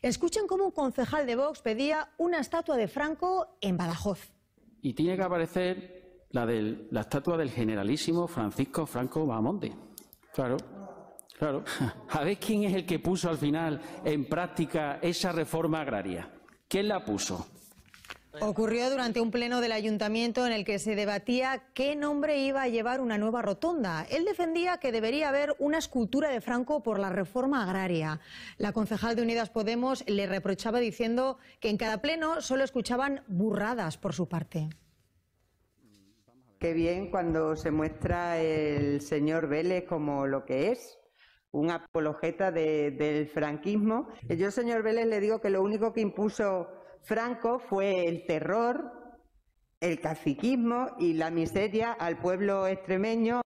Escuchen cómo un concejal de Vox pedía una estatua de Franco en Badajoz. Y tiene que aparecer la estatua del generalísimo Francisco Franco Bahamonde. Claro. Claro. A ver quién es el que puso al final en práctica esa reforma agraria. ¿Quién la puso? Ocurrió durante un pleno del ayuntamiento en el que se debatía qué nombre iba a llevar una nueva rotonda. Él defendía que debería haber una escultura de Franco por la reforma agraria. La concejal de Unidas Podemos le reprochaba diciendo que en cada pleno solo escuchaban burradas por su parte. Qué bien cuando se muestra el señor Vélez como lo que es, un apologeta del franquismo. Yo, señor Vélez, le digo que lo único que impuso Franco fue el terror, el caciquismo y la miseria al pueblo extremeño.